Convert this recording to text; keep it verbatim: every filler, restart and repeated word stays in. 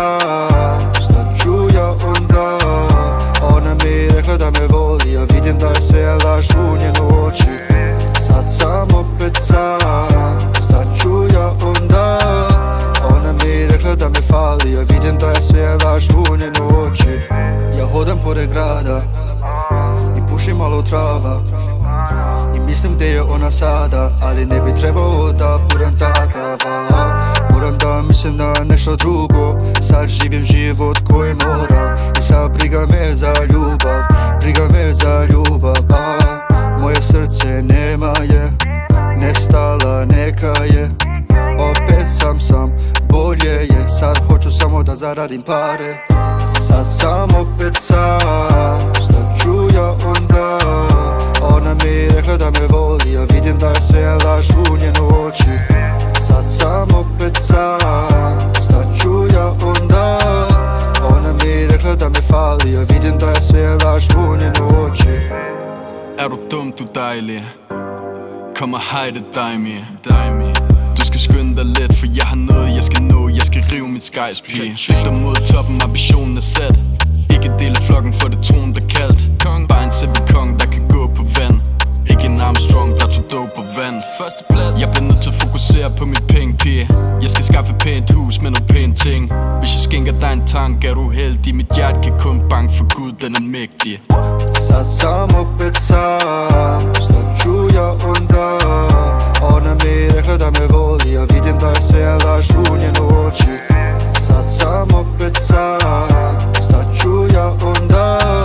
sam, šta ću ja onda? Ona mi rekla da me voli, a vidim da je sve laž u njenu oči. Sad sam opet sam, šta ću ja onda? Ona mi rekla da me fali, a vidim da je sve laž u njenu oči. Ja hodam pored grada i pušim malo trava i mislim gdje je ona sada, ali ne bi trebao da budem takav. Moram da mislim na nešto drugo, sad živim život koji moram. I sad briga me za ljubav, briga me za ljubav. A, moje srce nema je, nestala neka je. Opet sam sam, bolje je, sad hoću samo da zaradim pare. Sad sam opet sam, šta ću ja onda? Ona mi rekla da me voli, a vidim da je sve laž u njenu oči. Sad sam opet sam, šta ću ja onda? Ona mi rekla da me fali, a vidim da je sve laž u njenu oči. Er du dum, du dejlig? Kom og hejde dig mere. Du skal skynde dig lidt, for jeg har noget jeg skal nå. Jeg skal rive mit skejspige. Sigter mod toppen, ambitionen er sat. Ikke del af flokken, for det tronen der kaldt. Bare en simpel kong, der kan gå på vand. Ikke en Armstrong, der tog dog på vand. Jeg bliver nødt til at fokusere på mit penge, pige. Jeg skal skaffe et pænt hus med nogle pæne ting. Hvis jeg skænker dig en tank, er du heldig. Mit hjerte kan kun banke for Gud, den er mægtig. Sad sam opet sam, šta ću ja onda? Ona mi rekla da me voli, a vidim da je sve laž u njenu oči. Sad sam opet sam, šta ću ja onda?